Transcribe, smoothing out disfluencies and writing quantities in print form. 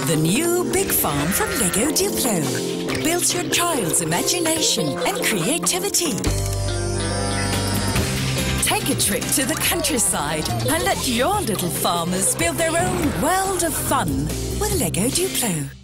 The new big farm from Lego Duplo builds your child's imagination and creativity. Take a trip to the countryside and let your little farmers build their own world of fun with Lego Duplo.